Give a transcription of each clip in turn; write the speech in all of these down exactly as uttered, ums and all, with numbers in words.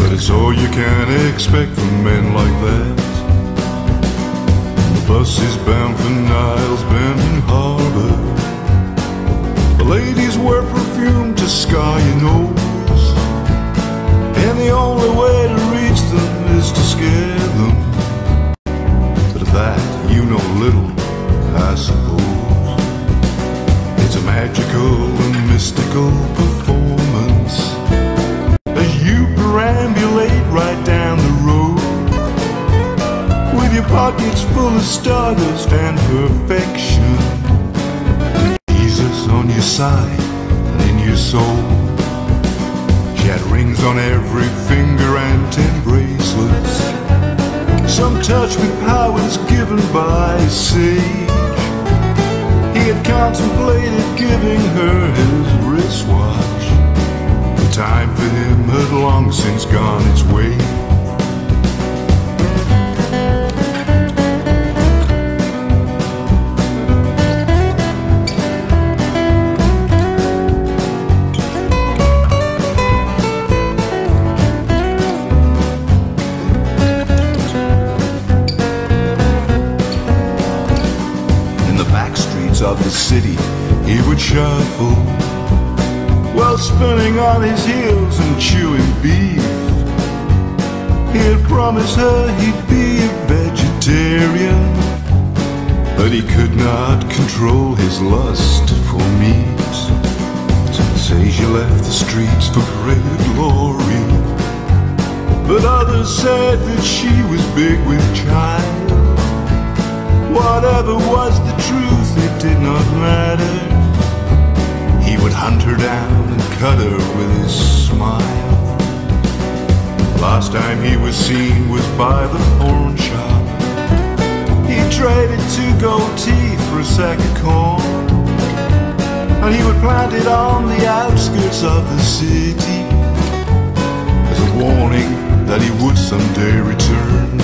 But it's all you can expect from men like that. The bus is bound for Niles Bending Harbor. The ladies wear perfume to scar your nose, and the only way to reach them is to scare them. But of that you know little, I suppose. It's a magical and mystical performance as you perambulate right down the road, with your pockets full of stardust and perfection, Jesus on your side and in your soul. She had rings on every finger and ten bracelets, some touch with powers given by a sage. He had contemplated giving her his wristwatch. The time for him had long since gone its way. Of the city he would shuffle, while spinning on his heels and chewing beef. He had promised her he'd be a vegetarian, but he could not control his lust for meat. Some say she left the streets for greater glory, but others said that she was big with child. Whatever was the truth, it did not matter. He would hunt her down and cut her with his smile. Last time he was seen was by the pawn shop. He traded two gold teeth for a sack of corn, and he would plant it on the outskirts of the city as a warning that he would someday return.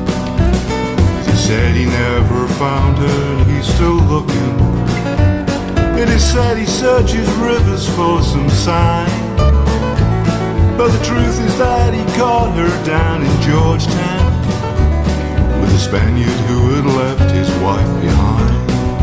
He said he never found her and he's still looking. It is said he searches rivers for some sign, but the truth is that he caught her down in Georgetown with a Spaniard who had left his wife behind.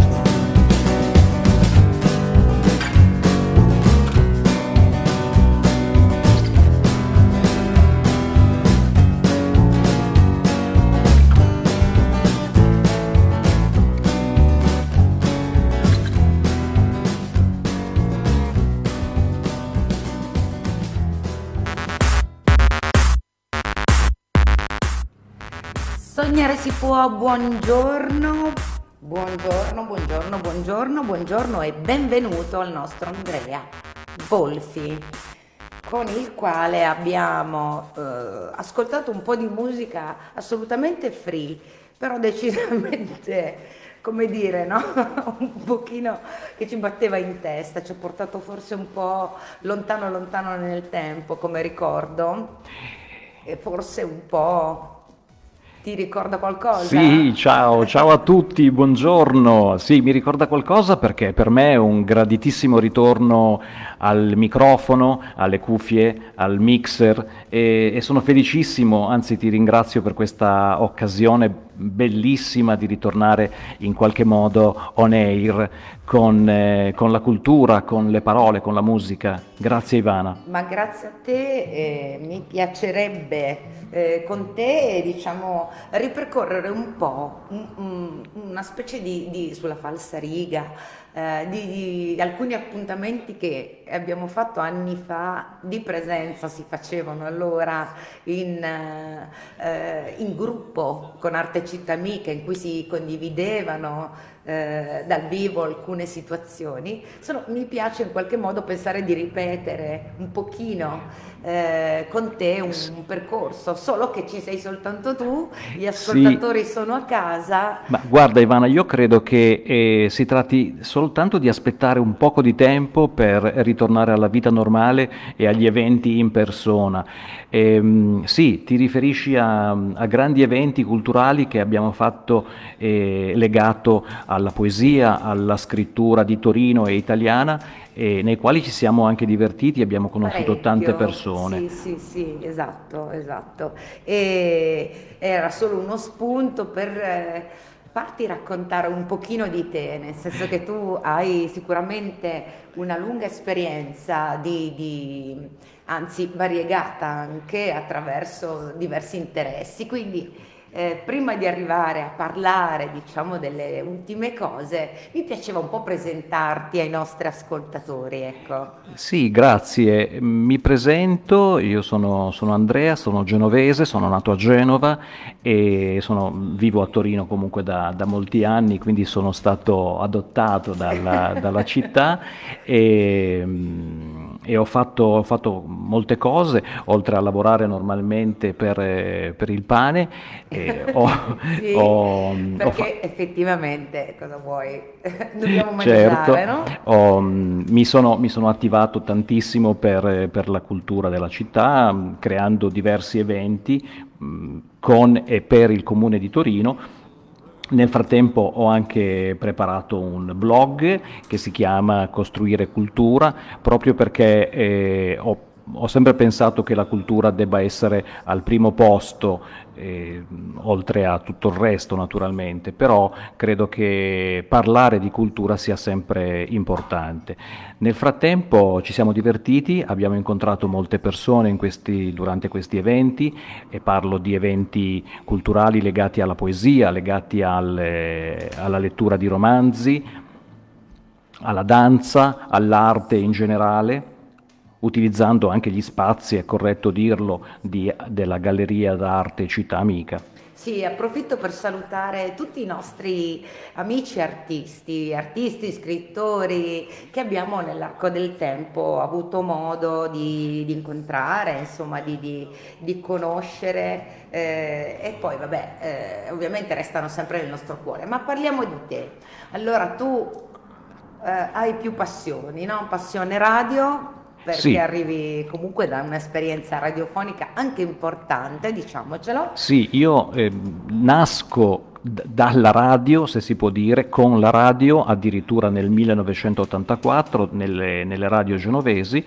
Sognare si può, buongiorno, buongiorno, buongiorno, buongiorno, buongiorno e benvenuto al nostro Andrea Bolfi, con il quale abbiamo eh, ascoltato un po' di musica assolutamente free, però decisamente, come dire, no? Un pochino che ci batteva in testa, ci ha portato forse un po' lontano lontano nel tempo come ricordo, e forse un po'... Ti ricorda qualcosa? Sì, ciao, ciao a tutti, buongiorno. Sì, mi ricorda qualcosa perché per me è un graditissimo ritorno al microfono, alle cuffie, al mixer e, e sono felicissimo, anzi ti ringrazio per questa occasione bellissima di ritornare in qualche modo on air con, eh, con la cultura, con le parole, con la musica. Grazie Ivana. Ma grazie a te, eh, mi piacerebbe eh, con te diciamo ripercorrere un po' un, un, una specie di, di sulla falsariga eh, di, di alcuni appuntamenti che abbiamo fatto anni fa, di presenza si facevano allora in, eh, in gruppo con Arte Città Amica, in cui si condividevano eh, dal vivo alcune situazioni. Sono, mi piace in qualche modo pensare di ripetere un pochino eh, con te un, un percorso, solo che ci sei soltanto tu, gli ascoltatori sì. Sono a casa. Ma guarda Ivana, io credo che eh, si tratti soltanto di aspettare un poco di tempo per ritornare alla vita normale e agli eventi in persona. E, sì, ti riferisci a, a grandi eventi culturali che abbiamo fatto eh, legato a alla poesia, alla scrittura di Torino e italiana, e nei quali ci siamo anche divertiti, abbiamo conosciuto Parecchio. tante persone. Sì, sì, sì, esatto, esatto. E era solo uno spunto per eh, farti raccontare un pochino di te, nel senso che tu hai sicuramente una lunga esperienza di, di- anzi variegata anche attraverso diversi interessi, quindi eh, prima di arrivare a parlare, diciamo, delle ultime cose, mi piaceva un po' presentarti ai nostri ascoltatori, ecco. Sì, grazie. Mi presento, io sono, sono Andrea, sono genovese, sono nato a Genova e sono- vivo a Torino comunque da, da molti anni, quindi sono stato adottato dalla, dalla città e, mm, e ho fatto, ho fatto molte cose, oltre a lavorare normalmente per, eh, per il pane, e ho, Sì, ho- ho fa- perché effettivamente cosa vuoi? Dobbiamo Certo, mangiare, no? ho, mh, mi sono, mi sono attivato tantissimo per, per la cultura della città, mh, creando diversi eventi mh, con e per il Comune di Torino. Nel frattempo ho anche preparato un blog che si chiama Costruire Cultura, proprio perché eh, ho, ho sempre pensato che la cultura debba essere al primo posto, eh, oltre a tutto il resto naturalmente, però credo che parlare di cultura sia sempre importante. Nel frattempo ci siamo divertiti, abbiamo incontrato molte persone in questi- durante questi eventi, e parlo di eventi culturali legati alla poesia, legati alle- alla lettura di romanzi, alla danza, all'arte in generale, utilizzando anche gli spazi, è corretto dirlo, di- della Galleria d'Arte Città Amica. Sì, approfitto per salutare tutti i nostri amici artisti, artisti, scrittori che abbiamo nell'arco del tempo avuto modo di, di incontrare, insomma, di, di- di conoscere eh, e poi, vabbè, eh, ovviamente restano sempre nel nostro cuore. Ma parliamo di te. Allora, tu eh, hai più passioni, no? Passione radio, perché Sì, arrivi comunque da un'esperienza radiofonica anche importante, diciamocelo. sì, io eh, nasco d- dalla radio, se si può dire, con la radio addirittura nel millenovecentottantaquattro nelle, nelle radio genovesi,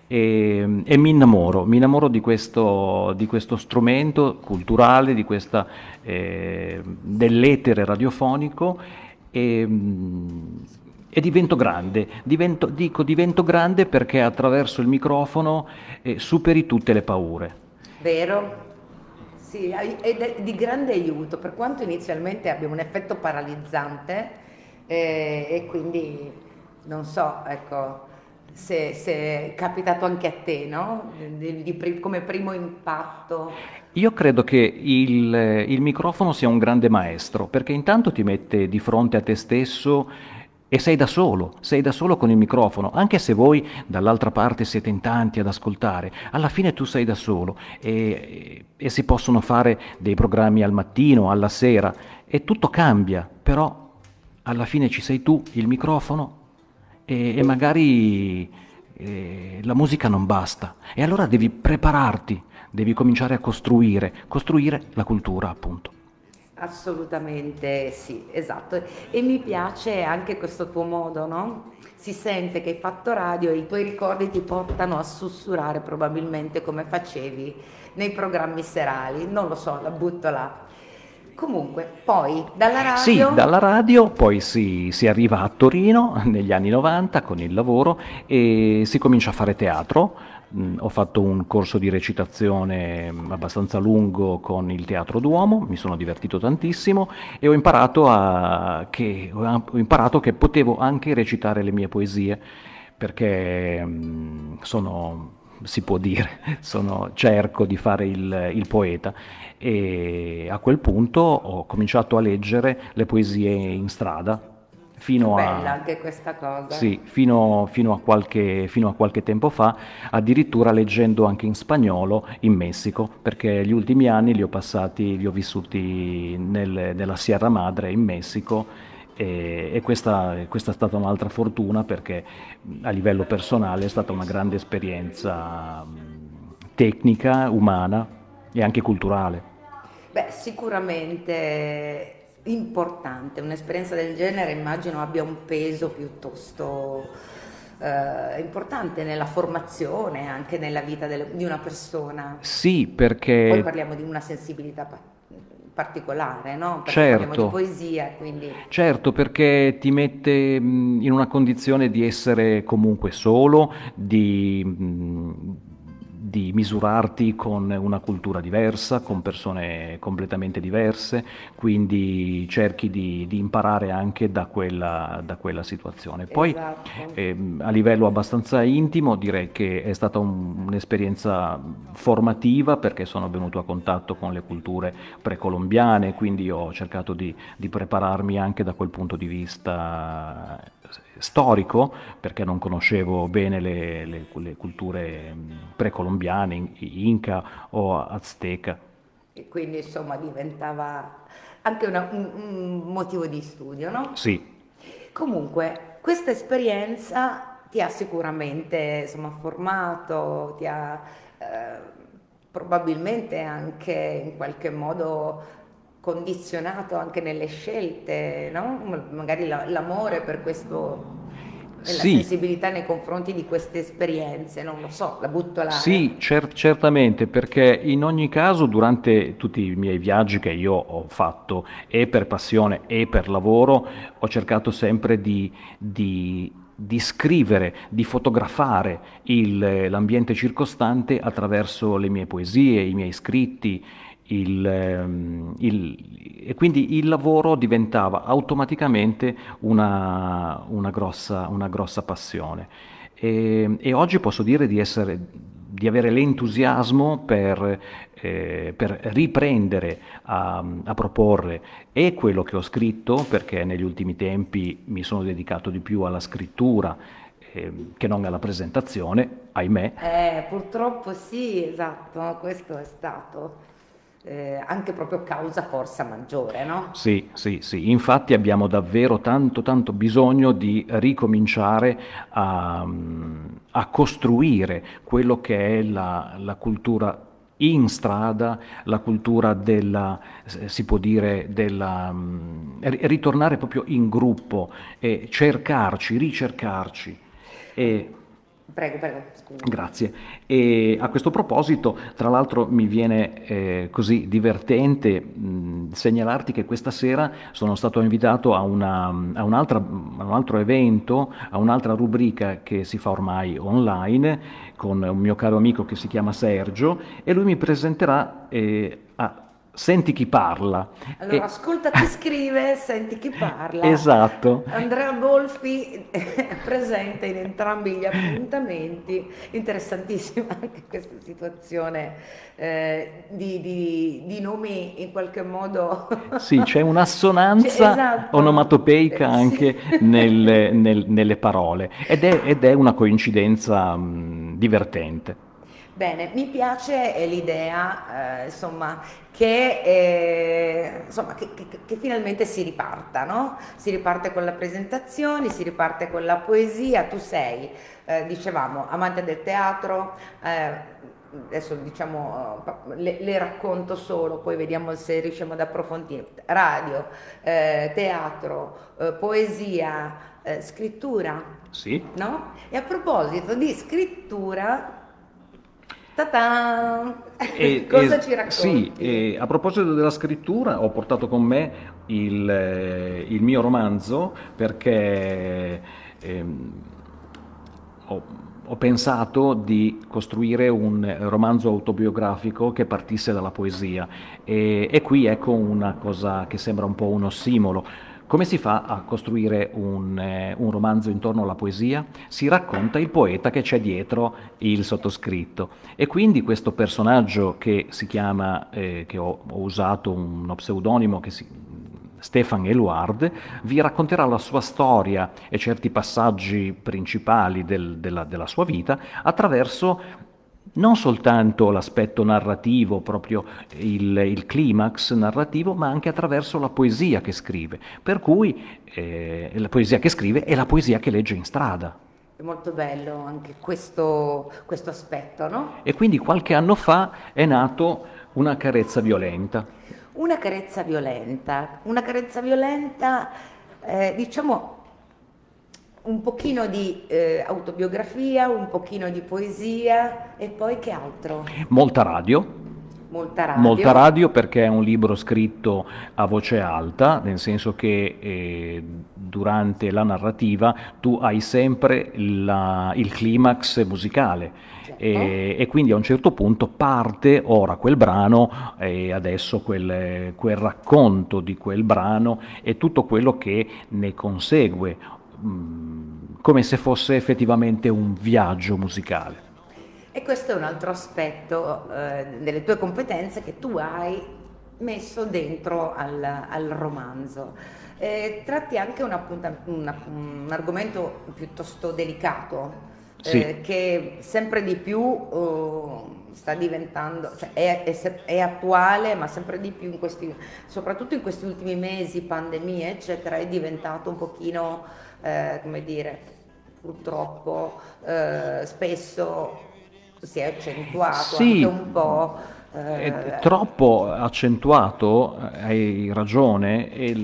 e, e mi innamoro, mi innamoro di questo, di questo strumento culturale, di questa, eh, dell'etere radiofonico, e, mm, e divento grande, divento, dico divento grande perché attraverso il microfono eh, superi tutte le paure. Vero? Sì, ai- ed è di grande aiuto, per quanto inizialmente abbia un effetto paralizzante eh, e quindi non so, ecco, se, se è capitato anche a te, no? Di- di pri- come primo impatto. Io credo che il, il microfono sia un grande maestro, perché intanto ti mette di fronte a te stesso e sei da solo, sei da solo con il microfono, anche se voi dall'altra parte siete in tanti ad ascoltare, alla fine tu sei da solo, e, e si possono fare dei programmi al mattino, alla sera, e tutto cambia, però alla fine ci sei tu, il microfono, e, e magari eh, la musica non basta, e allora devi prepararti, devi cominciare a costruire, costruire la cultura, appunto. Assolutamente sì, esatto. E mi piace anche questo tuo modo, no? Si sente che hai fatto radio e i tuoi ricordi ti portano a sussurrare probabilmente come facevi nei programmi serali. Non lo so, la butto là. Comunque, poi dalla Sì, radio. dalla radio poi si, si arriva a Torino negli anni novanta con il lavoro e si comincia a fare teatro. Mm, Ho fatto un corso di recitazione mm, abbastanza lungo con il Teatro Duomo, mi sono divertito tantissimo e ho imparato, a- che, ho imparato che potevo anche recitare le mie poesie, perché mm, sono, si può dire, sono- cerco di fare il, il poeta, e a quel punto ho cominciato a leggere le poesie in strada fino Bella a, anche questa cosa. sì, fino, fino a qualche, fino a qualche tempo fa, addirittura leggendo anche in spagnolo in Messico, perché gli ultimi anni li ho passati, li ho vissuti nel- nella Sierra Madre in Messico, e, e questa, questa è stata un'altra fortuna, perché mh, a livello personale è stata una grande esperienza mh, tecnica, umana e anche culturale. Beh, sicuramente importante, un'esperienza del genere immagino abbia un peso piuttosto eh, importante nella formazione, anche nella vita del- di una persona. Sì, Poi perché parliamo di una sensibilità pa- particolare, no? Perché parliamo di certo, poesia, quindi certo, perché ti mette mh, in una condizione di essere comunque solo, di, mh, di misurarti con una cultura diversa, con persone completamente diverse, quindi cerchi di, di imparare anche da quella, da quella situazione. Poi esatto. ehm, a livello abbastanza intimo direi che è stata un- un'esperienza formativa perché sono venuto a contatto con le culture precolombiane, quindi ho cercato di, di prepararmi anche da quel punto di vista storico, perché non conoscevo bene le, le- le culture mh, precolombiane, in- Inca o Azteca. E quindi insomma diventava anche una- un, un motivo di studio, no? Sì, Comunque, questa esperienza ti ha sicuramente insomma, formato, ti ha eh, probabilmente anche in qualche modo condizionato anche nelle scelte, no? M- Magari la- l'amore per questo e la sì, sensibilità nei confronti di queste esperienze, non lo so, la butto là, eh. sì, cer- certamente, perché in ogni caso durante tutti i miei viaggi che io ho fatto, e per passione e per lavoro, ho cercato sempre di, di- di scrivere, di fotografare il- l'ambiente circostante attraverso le mie poesie, i miei scritti, il, ehm, il- e quindi il lavoro diventava automaticamente una, una grossa, una grossa passione. E, e oggi posso dire di essere, di avere l'entusiasmo per, eh, per riprendere a, a proporre e quello che ho scritto, perché negli ultimi tempi mi sono dedicato di più alla scrittura eh, che non alla presentazione, ahimè. Eh, purtroppo sì, esatto, questo è stato eh, anche proprio causa forza maggiore, no? Sì, sì, sì, infatti abbiamo davvero tanto, tanto bisogno di ricominciare a, a costruire quello che è la, la cultura in strada, la cultura della, eh, si può dire, della, mm, ri- ritornare proprio in gruppo e cercarci, ricercarci. E Prego, prego, scusa. Grazie. E a questo proposito, tra l'altro, mi viene eh, così divertente mh, segnalarti che questa sera sono stato invitato a, una, a, un'altra- a un altro evento, a un'altra rubrica che si fa ormai online con un mio caro amico che si chiama Sergio e lui mi presenterà eh, a Senti chi parla. Allora, E- ascolta chi scrive, senti chi parla. Esatto. Andrea Bolfi è presente in entrambi gli appuntamenti. Interessantissima anche questa situazione eh, di, di- di nomi in qualche modo. Sì, c'è Cioè, un'assonanza esatto. onomatopeica Eh, sì. anche nel- nel- nelle parole ed è, ed è una coincidenza mh, divertente. Bene, mi piace eh, l'idea, eh, insomma, che, eh, insomma, che, che- che finalmente si riparta, no? Si riparte con le presentazioni, si riparte con la poesia. Tu sei, eh, dicevamo, amante del teatro, eh, adesso diciamo, eh, le, le racconto solo, poi vediamo se riusciamo ad approfondire. Radio, eh, teatro, eh, poesia, eh, scrittura, Sì? no? E a proposito di scrittura, ta-ta! E- Cosa e- ci sì, racconti? e a proposito della scrittura, ho portato con me il, eh, il mio romanzo perché ehm, ho, ho pensato di costruire un romanzo autobiografico che partisse dalla poesia e, e qui ecco una cosa che sembra un po' un ossimolo. Come si fa a costruire un, eh, un romanzo intorno alla poesia? Si racconta il poeta che c'è dietro il sottoscritto e quindi questo personaggio che si chiama, eh, che ho, ho usato uno pseudonimo che si, Stefan Eluard, vi racconterà la sua storia e certi passaggi principali del- della, della sua vita attraverso non soltanto l'aspetto narrativo, proprio il, il climax narrativo, ma anche attraverso la poesia che scrive. Per cui eh, la poesia che scrive è la poesia che legge in strada. È molto bello anche questo, questo aspetto, no? E quindi qualche anno fa è nato Una carezza violenta. Una carezza violenta, una carezza violenta, eh, diciamo un pochino di eh, autobiografia, un pochino di poesia e poi che altro? Molta radio. Molta radio. Molta radio perché è un libro scritto a voce alta, nel senso che eh, durante la narrativa tu hai sempre la, il climax musicale. Certo. E, e quindi a un certo punto parte ora quel brano e adesso quel, quel racconto di quel brano e tutto quello che ne consegue, mh, come se fosse effettivamente un viaggio musicale. E questo è un altro aspetto eh, delle tue competenze che tu hai messo dentro al, al romanzo. Eh, tratti anche una punta, una, un argomento piuttosto delicato, Sì. eh, che sempre di più uh, sta diventando, cioè è, è, è attuale, ma sempre di più in questi, soprattutto in questi ultimi mesi, pandemie, eccetera, è diventato un pochino, eh, come dire, purtroppo eh, spesso si è accentuato Sì, anche un po'. Eh, è troppo accentuato, hai ragione,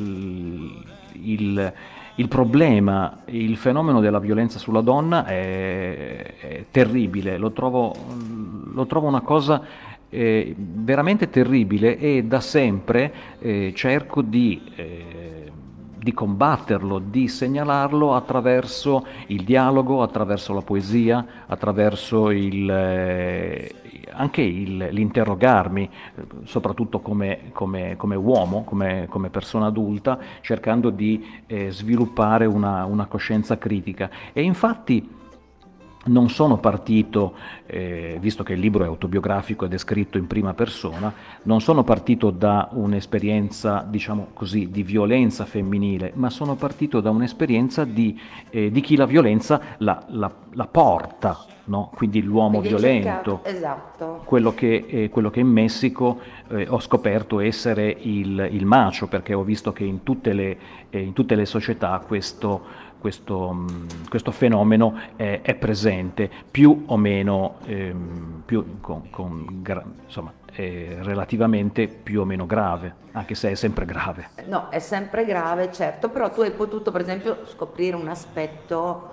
il, il, il problema, il fenomeno della violenza sulla donna è, è terribile, lo trovo, lo trovo una cosa eh, veramente terribile e da sempre eh, cerco di... Eh, di combatterlo, di segnalarlo attraverso il dialogo, attraverso la poesia, attraverso il, eh, anche il, l'interrogarmi, soprattutto come, come, come uomo, come, come persona adulta, cercando di eh, sviluppare una, una coscienza critica. E infatti non sono partito, eh, visto che il libro è autobiografico ed è scritto in prima persona, non sono partito da un'esperienza, diciamo così, di violenza femminile, ma sono partito da un'esperienza di, eh, di chi la violenza la, la, la porta, no? Quindi l'uomo quindi violento, cercato, esatto. quello che, eh, quello che in Messico eh, ho scoperto essere il, il macho, perché ho visto che in tutte le, eh, in tutte le società questo Questo, questo fenomeno è, è presente, più o meno, ehm, più con, con, insomma, è relativamente più o meno grave, anche se è sempre grave. No, è sempre grave, certo, però tu hai potuto, per esempio, scoprire un aspetto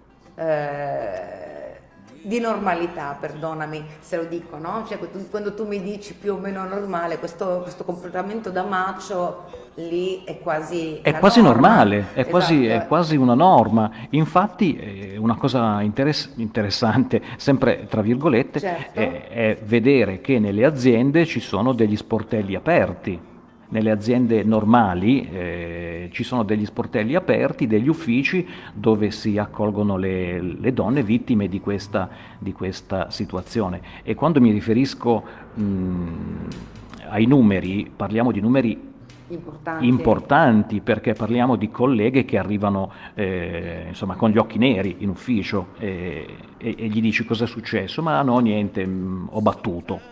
eh, di normalità, perdonami se lo dico, no? Cioè, quando tu mi dici più o meno normale, questo, questo comportamento da macho lì è quasi è la quasi norma. normale, è, Esatto. quasi, è quasi una norma. Infatti eh, una cosa interess- interessante, sempre tra virgolette, Certo. è, è vedere che nelle aziende ci sono degli sportelli aperti. Nelle aziende normali eh, ci sono degli sportelli aperti, degli uffici dove si accolgono le, le donne vittime di questa, di questa situazione. E quando mi riferisco mh, ai numeri, parliamo di numeri Importanti. importanti, perché parliamo di colleghe che arrivano eh, insomma con gli occhi neri in ufficio e, e, e gli dici cosa è successo? Ma no, niente, mh, ho battuto.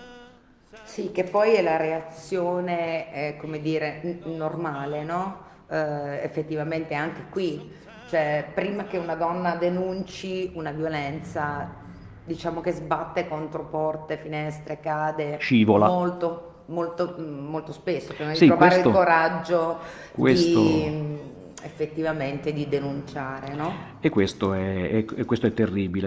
Sì, che poi è la reazione, eh, come dire, n- normale, no? Eh, effettivamente anche qui, cioè prima che una donna denunci una violenza, diciamo che sbatte contro porte, finestre, cade Scivola. molto, molto, molto spesso, prima di Sì, trovare questo- il coraggio questo- di effettivamente di denunciare, no? E questo è, è- e questo è terribile.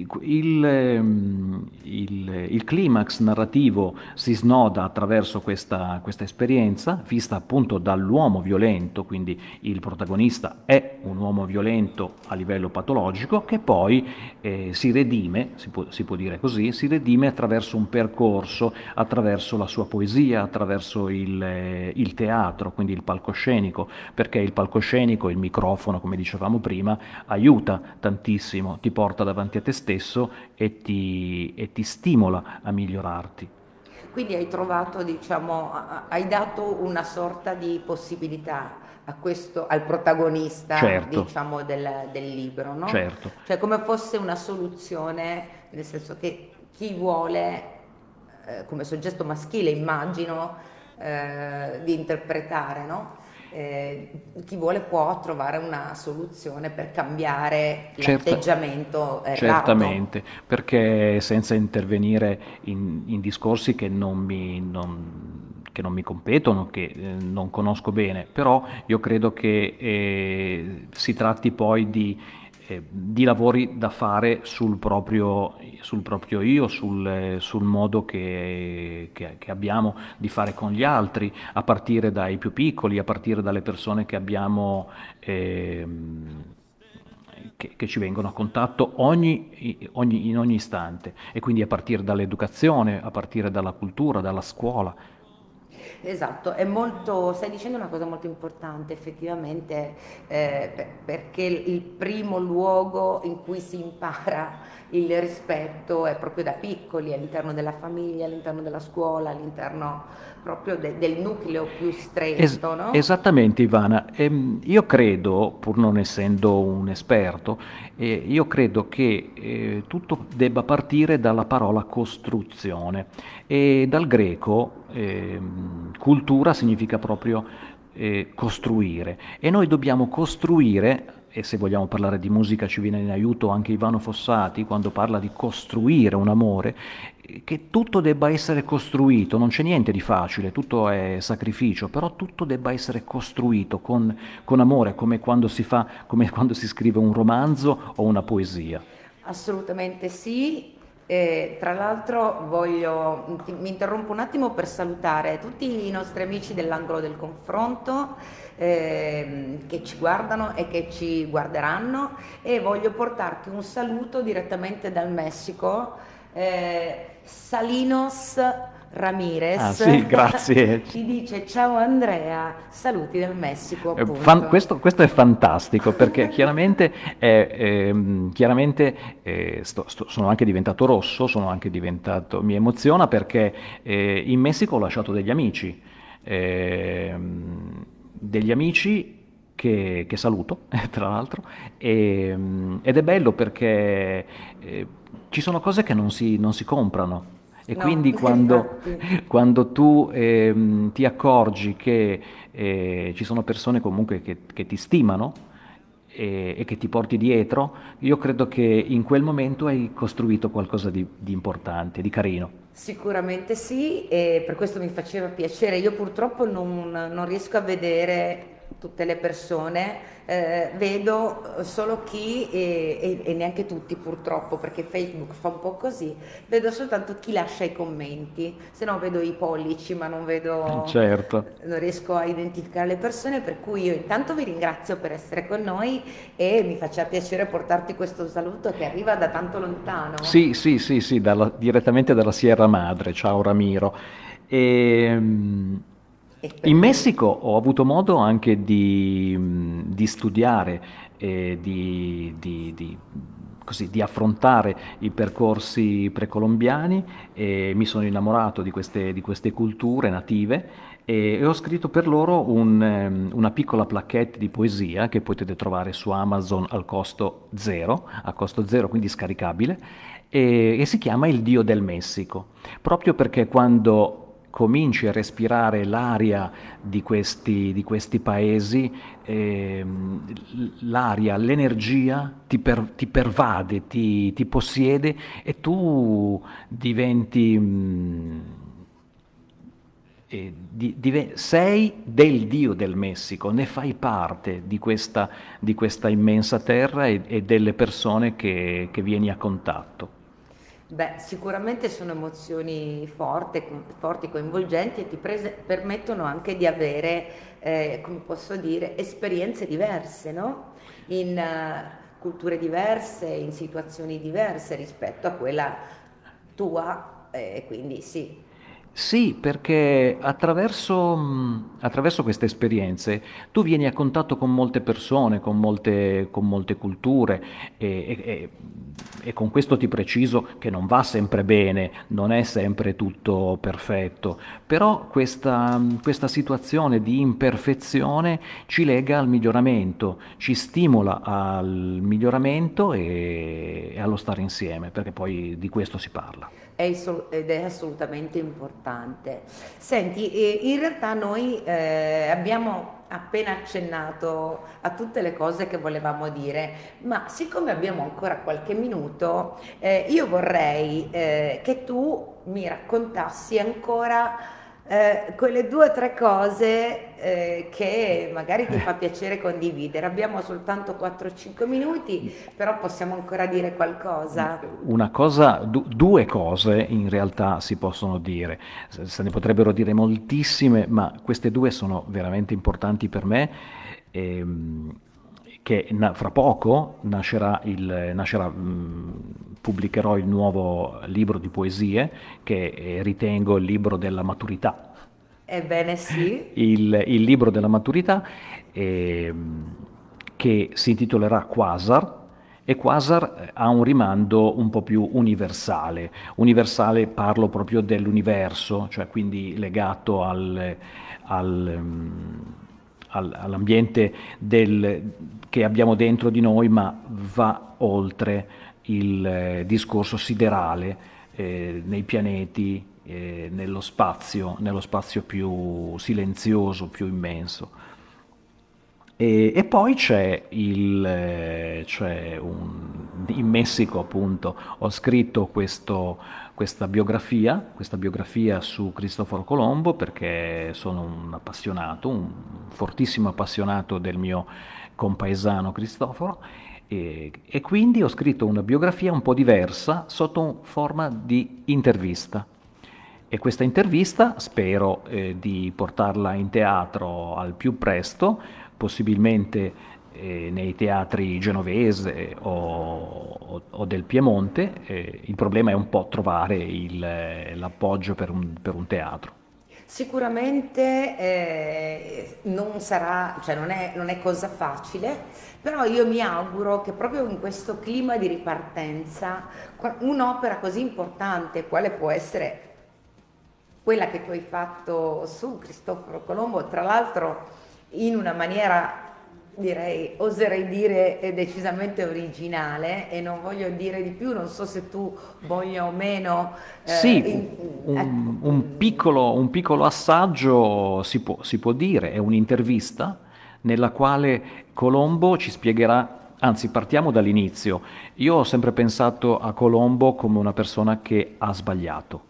Il, ehm, il- il climax narrativo si snoda attraverso questa, questa esperienza, vista appunto dall'uomo violento, quindi il protagonista è un uomo violento a livello patologico, che poi eh, si redime, si può, si può dire così, si redime attraverso un percorso, attraverso la sua poesia, attraverso il, eh, il teatro, quindi il palcoscenico, perché il palcoscenico, il microfono, come dicevamo prima, aiuta tantissimo, ti porta davanti a te stesso e ti, e ti stimola a migliorarti. Quindi hai trovato, diciamo, a- hai dato una sorta di possibilità a questo, al protagonista, Certo. diciamo, del, del libro, no? Certo. Cioè come fosse una soluzione, nel senso che chi vuole, eh, come soggetto maschile, immagino, eh, di interpretare, no? Eh, chi vuole può trovare una soluzione per cambiare Certa- l'atteggiamento errato. Certamente, perché senza intervenire in, in discorsi che non mi, non- che che non mi competono, che eh, non conosco bene, però io credo che eh, si tratti poi di, eh, di lavori da fare sul proprio, sul proprio io, sul, eh, sul modo che, che- che abbiamo di fare con gli altri, a partire dai più piccoli, a partire dalle persone che abbiamo, ehm, che, che ci vengono a contatto ogni, ogni- in ogni istante, e quindi a partire dall'educazione, a partire dalla cultura, dalla scuola. Esatto, è molto, stai dicendo una cosa molto importante effettivamente, eh, per- perché il il primo luogo in cui si impara il rispetto è proprio da piccoli, all'interno della famiglia, all'interno della scuola, all'interno proprio de- del nucleo più Es- stretto, no? esattamente, Ivana. Ehm, io credo, pur non essendo un esperto, eh, io credo che eh, tutto debba partire dalla parola costruzione, e dal greco ehm, cultura significa proprio eh, costruire, e noi dobbiamo costruire. E se vogliamo parlare di musica ci viene in aiuto anche Ivano Fossati quando parla di costruire un amore, che tutto debba essere costruito, non c'è niente di facile, tutto è sacrificio, però tutto debba essere costruito con, con amore, come quando si fa, come quando si scrive un romanzo o una poesia. Assolutamente sì. E, tra l'altro voglio, ti- mi interrompo un attimo per salutare tutti i nostri amici dell'angolo del confronto ehm, che ci guardano e che ci guarderanno, e voglio portarti un saluto direttamente dal Messico. eh, Salinos Ah Ramirez sì, grazie. ci dice: ciao Andrea, saluti dal Messico, Eh, fan- appunto. questo, questo è fantastico perché chiaramente, è, ehm, chiaramente eh, sto- sto- sono anche diventato rosso, sono anche diventato, mi emoziona perché eh, in Messico ho lasciato degli amici, ehm, degli amici che, che saluto, tra l'altro, e, ed è bello perché eh, ci sono cose che non si, non si comprano. E No, quindi quando, infatti. quando tu ehm, ti accorgi che eh, ci sono persone comunque che, che ti stimano e, e che ti porti dietro, io credo che in quel momento hai costruito qualcosa di, di importante, di carino. Sicuramente sì, e per questo mi faceva piacere. Io purtroppo non, non riesco a vedere tutte le persone, eh, vedo solo chi, e, e- e neanche tutti purtroppo, perché Facebook fa un po' così, vedo soltanto chi lascia i commenti, se no vedo i pollici, ma non vedo, Certo. non riesco a identificare le persone, per cui io intanto vi ringrazio per essere con noi e mi faccia piacere portarti questo saluto che arriva da tanto lontano. Sì, sì, sì, sì, dalla- direttamente dalla Sierra Madre. Ciao Ramiro. Ehm, E per in me. Messico ho avuto modo anche di, mh, di studiare, e di, di- di- così, di affrontare i percorsi precolombiani, e mi sono innamorato di queste, di queste culture native, e, e ho scritto per loro un, ehm, una piccola plaquette di poesia che potete trovare su Amazon al costo zero, a costo zero, quindi scaricabile, e, e si chiama Il Dio del Messico, proprio perché quando cominci a respirare l'aria di questi, di questi paesi, ehm, l'aria, l'energia ti, per- ti pervade, ti, ti possiede, e tu diventi... mm, eh, di- dive- sei del Dio del Messico, ne fai parte di questa, di questa immensa terra, e, e delle persone che, che vieni a contatto. Beh, sicuramente sono emozioni forti, forti, coinvolgenti, e ti prese- permettono anche di avere, eh, come posso dire, esperienze diverse, no? In eh, culture diverse, in situazioni diverse rispetto a quella tua, eh, quindi sì. Sì, perché attraverso, mh, attraverso queste esperienze tu vieni a contatto con molte persone, con molte, con molte culture, e, e- e- e con questo ti preciso che non va sempre bene, non è sempre tutto perfetto, però questa, questa situazione di imperfezione ci lega al miglioramento, ci stimola al miglioramento e, e allo stare insieme, perché poi di questo si parla. È assol- ed è assolutamente importante. Senti, eh, in realtà noi eh, abbiamo appena accennato a tutte le cose che volevamo dire, ma siccome abbiamo ancora qualche minuto, eh, io vorrei eh, che tu mi raccontassi ancora eh, quelle due o tre cose eh, che magari ti fa piacere condividere. Abbiamo soltanto quattro cinque minuti, però possiamo ancora dire qualcosa. Una cosa, du- due cose in realtà si possono dire, se se ne potrebbero dire moltissime, ma queste due sono veramente importanti per me. ehm, che na- fra poco nascerà il, nascerà, mh, pubblicherò il nuovo libro di poesie che eh, ritengo il libro della maturità. Ebbene sì. Il, il libro della maturità ehm, che si intitolerà Quasar, e Quasar eh, ha un rimando un po' più universale. Universale parlo proprio dell'universo, cioè quindi legato al, al, mm, al- all'ambiente del- che abbiamo dentro di noi, ma va oltre il eh, discorso siderale eh, nei pianeti, eh, nello spazio, nello spazio più silenzioso, più immenso. E, e poi c'è il, eh, c'è un, in Messico appunto ho scritto questo, questa biografia, questa biografia su Cristoforo Colombo perché sono un appassionato, un fortissimo appassionato del mio compaesano Cristoforo e, e quindi ho scritto una biografia un po' diversa sotto forma di intervista. E questa intervista spero eh, di portarla in teatro al più presto, possibilmente eh, nei teatri genovese o, o- o del Piemonte. Eh, il problema è un po' trovare il, eh, l'appoggio per un, per un teatro. Sicuramente eh, non sarà, cioè non è, non è cosa facile, però io mi auguro che proprio in questo clima di ripartenza qua- un'opera così importante, quale può essere quella che tu hai fatto su Cristoforo Colombo, tra l'altro in una maniera, direi, oserei dire eh, decisamente originale, e non voglio dire di più, non so se tu voglia o meno. eh, Sì, in- un, ecco, un piccolo, un piccolo assaggio si può, si può dire, è un'intervista nella quale Colombo ci spiegherà, anzi partiamo dall'inizio. Io ho sempre pensato a Colombo come una persona che ha sbagliato.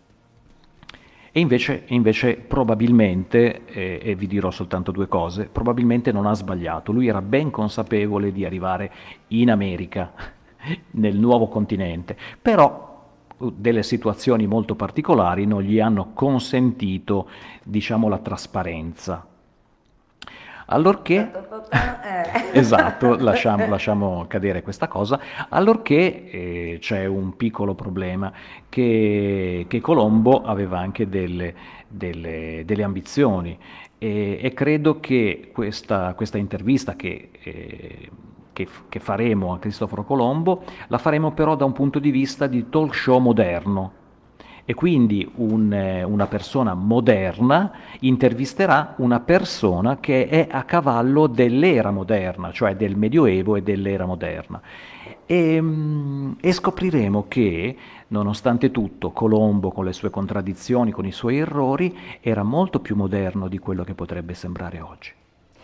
E invece, e invece probabilmente, eh, e vi dirò soltanto due cose, probabilmente non ha sbagliato. Lui era ben consapevole di arrivare in America, nel nuovo continente, però uh, delle situazioni molto particolari non gli hanno consentito, diciamo, la trasparenza. ta Allorché, ta ta ta, esatto, eh. lasciamo, lasciamo cadere questa cosa, allorché eh, c'è un piccolo problema, che, che Colombo aveva anche delle, delle- delle ambizioni e, e credo che questa, questa intervista che, eh, che f- che faremo a Cristoforo Colombo la faremo però da un punto di vista di talk show moderno. E quindi un, eh, una persona moderna intervisterà una persona che è a cavallo dell'era moderna, cioè del Medioevo e dell'era moderna. E, mm, e scopriremo che, nonostante tutto, Colombo, con le sue contraddizioni, con i suoi errori, era molto più moderno di quello che potrebbe sembrare oggi.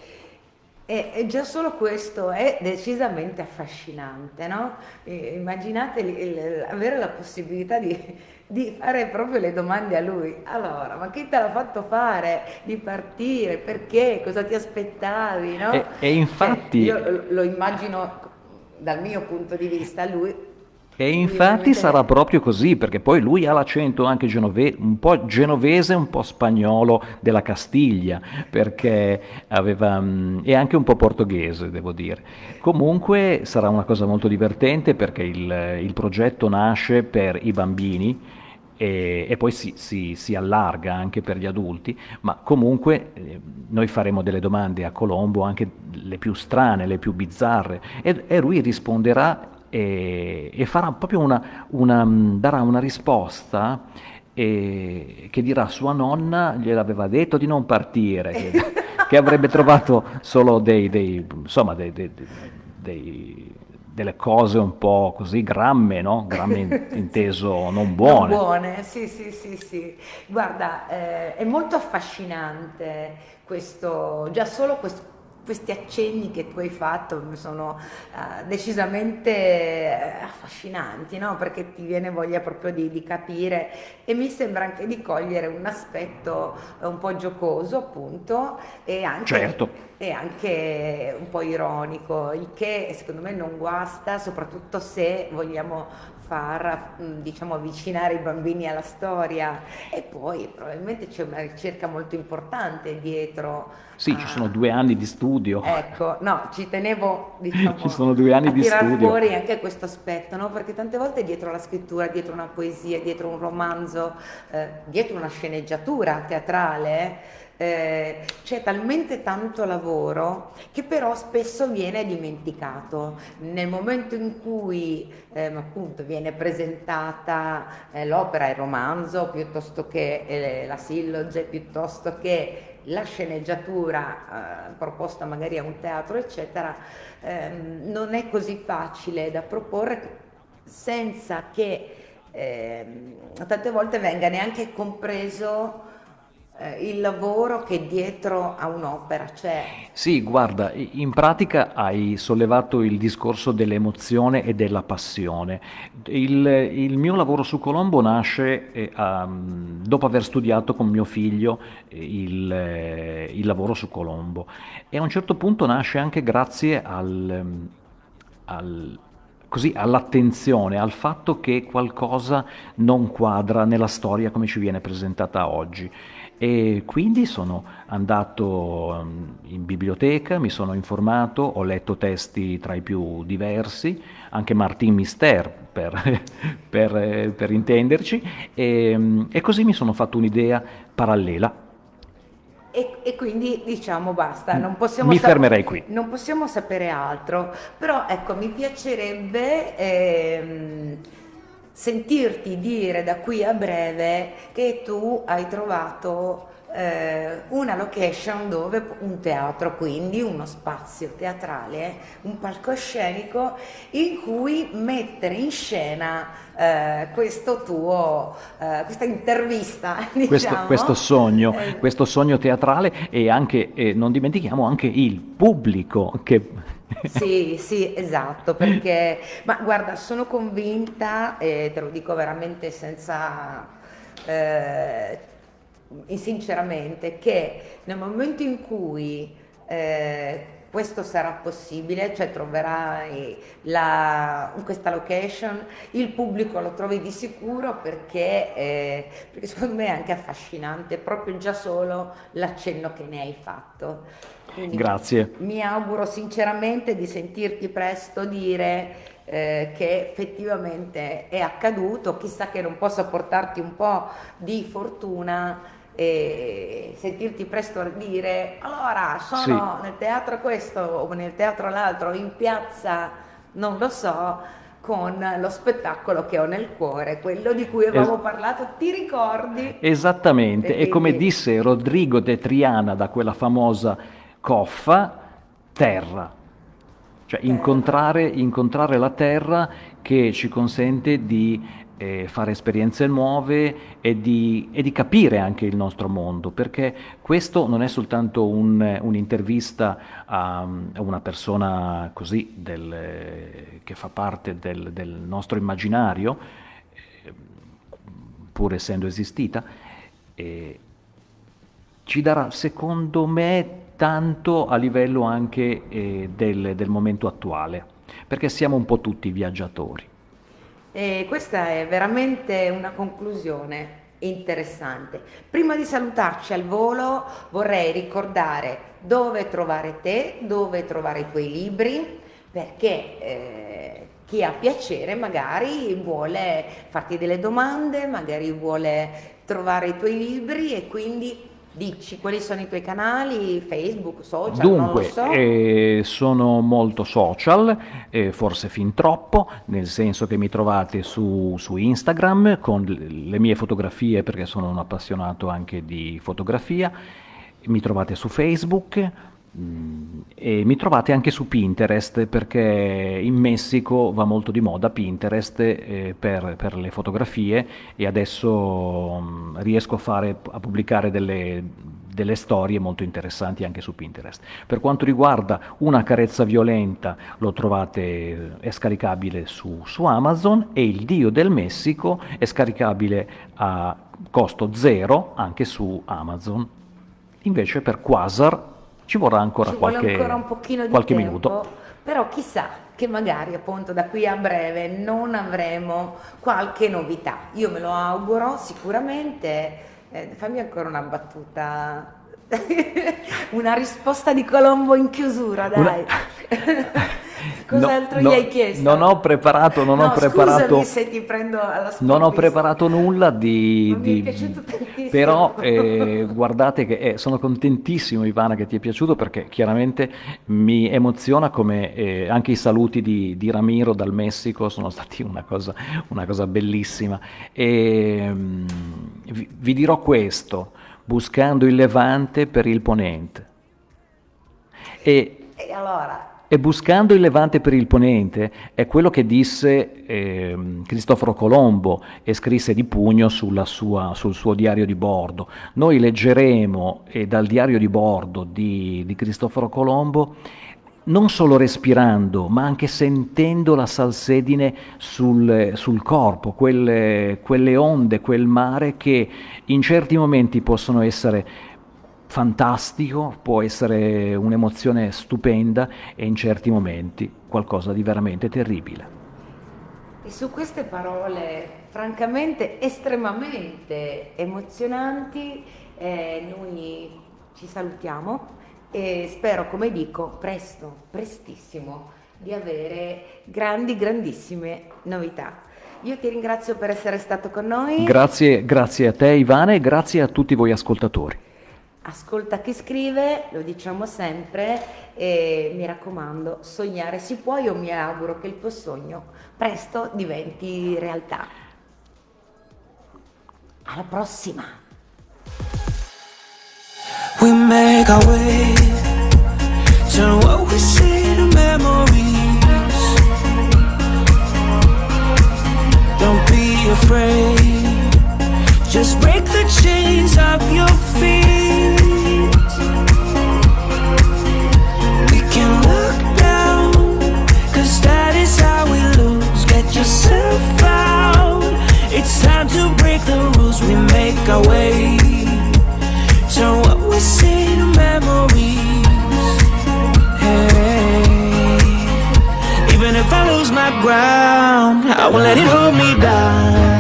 E, e già solo questo è decisamente affascinante, no? Eh, Immaginate il- il- avere la possibilità di, di fare proprio le domande a lui. Allora, ma chi te l'ha fatto fare di partire? Perché? Cosa ti aspettavi, no? E, e Cioè, infatti io lo lo immagino dal mio punto di vista, lui, E lui infatti sarà ovviamente. proprio così, perché poi lui ha l'accento anche genove- un po' genovese, un po' spagnolo della Castiglia, perché aveva, mm, e anche un po' portoghese, devo dire. Comunque sarà una cosa molto divertente perché il, il progetto nasce per i bambini e, e poi si, si- si allarga anche per gli adulti, ma comunque eh, noi faremo delle domande a Colombo, anche le più strane, le più bizzarre, e, e lui risponderà e, e farà proprio una, una- darà una risposta e- che dirà sua nonna gliel'aveva detto di non partire, che, che avrebbe trovato solo dei, dei- insomma, dei- dei- dei- delle cose un po' così gramme, no? Gramme in- Sì, inteso non non buone. buone, sì, sì, sì, sì. Guarda, eh, è molto affascinante questo, già solo questo, questi accenni che tu hai fatto sono uh, decisamente affascinanti, no? Perché ti viene voglia proprio di, di capire, e mi sembra anche di cogliere un aspetto un po' giocoso, appunto, e anche, certo. e anche un po' ironico, il che secondo me non guasta, soprattutto se vogliamo far, diciamo, avvicinare i bambini alla storia. E poi probabilmente c'è una ricerca molto importante dietro. Sì, a... ci sono due anni di studio. Ecco, no, ci tenevo, diciamo, ci sono due anni a di tirar studio. fuori anche questo aspetto, no? Perché tante volte dietro la scrittura, dietro una poesia, dietro un romanzo, eh, dietro una sceneggiatura teatrale, Eh, c'è talmente tanto lavoro che però spesso viene dimenticato. Nel momento in cui eh, appunto viene presentata eh, l'opera, il romanzo, piuttosto che eh, la silloge, piuttosto che la sceneggiatura eh, proposta magari a un teatro, eccetera, ehm, non è così facile da proporre senza che ehm, tante volte venga neanche compreso il lavoro che è dietro a un'opera c'è. Sì, guarda, in pratica hai sollevato il discorso dell'emozione e della passione. Il, il mio lavoro su Colombo nasce eh, um, dopo aver studiato con mio figlio il, eh, il lavoro su Colombo, e a un certo punto nasce anche grazie al, al così, all'attenzione, al fatto che qualcosa non quadra nella storia come ci viene presentata oggi. E quindi sono andato in biblioteca, mi sono informato, ho letto testi tra i più diversi, anche Martin Mister per, per, per intenderci, e, e così mi sono fatto un'idea parallela. E, e quindi diciamo basta, non possiamo mi sap- fermerei qui. Non possiamo sapere altro, però ecco, mi piacerebbe ehm, sentirti dire da qui a breve che tu hai trovato eh, una location dove, un teatro, quindi uno spazio teatrale, un palcoscenico in cui mettere in scena eh, questo tuo, eh, questa intervista, diciamo. Questo, questo sogno, Eh, questo sogno teatrale, e anche, eh, non dimentichiamo anche il pubblico che... Sì, sì, esatto, perché, ma guarda, sono convinta, e te lo dico veramente senza, eh, sinceramente, che nel momento in cui eh, questo sarà possibile, cioè troverai la, questa location, il pubblico lo trovi di sicuro, perché, eh, perché secondo me è anche affascinante, proprio già solo l'accenno che ne hai fatto. Quindi Grazie. mi auguro sinceramente di sentirti presto dire eh, che effettivamente è accaduto, chissà che non possa portarti un po' di fortuna e sentirti presto dire allora sono Sì. nel teatro questo o nel teatro l'altro, in piazza non lo so, con lo spettacolo che ho nel cuore, quello di cui avevamo Es- parlato, ti ricordi? Esattamente, E e come quindi- disse Rodrigo de Triana da quella famosa coffa, terra, cioè Terra. incontrare, incontrare la terra, che ci consente di eh, fare esperienze nuove e di, e di capire anche il nostro mondo, perché questo non è soltanto un, un'intervista a, a una persona così del, che fa parte del, del nostro immaginario, eh, pur essendo esistita, eh, ci darà, secondo me, tanto a livello anche eh, del, del momento attuale, perché siamo un po' tutti viaggiatori. E questa è veramente una conclusione interessante. Prima di salutarci al volo vorrei ricordare dove trovare te, dove trovare i tuoi libri, perché eh, chi ha piacere magari vuole farti delle domande, magari vuole trovare i tuoi libri, e quindi dici quali sono i tuoi canali, Facebook, social, non lo Dunque, so. eh, sono molto social, eh, forse fin troppo, nel senso che mi trovate su, su Instagram con l- le mie fotografie, perché sono un appassionato anche di fotografia, mi trovate su Facebook, mm, e mi trovate anche su Pinterest, perché in Messico va molto di moda Pinterest eh, per, per le fotografie, e adesso mm, riesco a fare, a pubblicare delle delle storie molto interessanti anche su Pinterest. Per quanto riguarda Una carezza violenta, lo trovate, è scaricabile su, su Amazon, e Il Dio del Messico è scaricabile a costo zero anche su Amazon. Invece per Quasar ci vorrà ancora ci qualche, vuole ancora un pochino di qualche tempo, minuto. però chissà che magari appunto da qui a breve non avremo qualche novità. Io me lo auguro sicuramente. Eh, fammi ancora una battuta, una risposta di Colombo in chiusura, dai. Una... Cos'altro no, gli no, hai chiesto? Non ho preparato, non no, ho preparato, scusami se ti prendo alla sprovvista. non ho preparato nulla di, Ma di mi è piaciuto tantissimo. Però eh, guardate che eh, sono contentissimo, Ivana, che ti è piaciuto, perché chiaramente mi emoziona come eh, anche i saluti di, di Ramiro dal Messico sono stati una cosa, una cosa bellissima. E mh, vi, vi dirò questo: buscando il Levante per il Ponente. E, e allora... E buscando il Levante per il Ponente è quello che disse eh, Cristoforo Colombo e scrisse di pugno sulla sua, sul suo diario di bordo. Noi leggeremo eh, dal diario di bordo di, di Cristoforo Colombo, non solo respirando, ma anche sentendo la salsedine sul, sul corpo, quelle, quelle onde, quel mare che in certi momenti possono essere fantastico, può essere un'emozione stupenda, e in certi momenti qualcosa di veramente terribile. E su queste parole francamente estremamente emozionanti eh, noi ci salutiamo e spero, come dico, presto, prestissimo, di avere grandi, grandissime novità. Io ti ringrazio per essere stato con noi. Grazie, grazie a te, Ivana, e grazie a tutti voi ascoltatori. Ascolta chi scrive, lo diciamo sempre, e mi raccomando, sognare si può. Io mi auguro che il tuo sogno presto diventi realtà. Alla prossima! We make our way, turn what we see to memories. Don't be afraid, just break the chains of your feet. We can look down, cause that is how we lose. Get yourself out, it's time to break the rules. We make our way, turn what we see to memories. Hey, even if I lose my ground, I won't let it hold me down.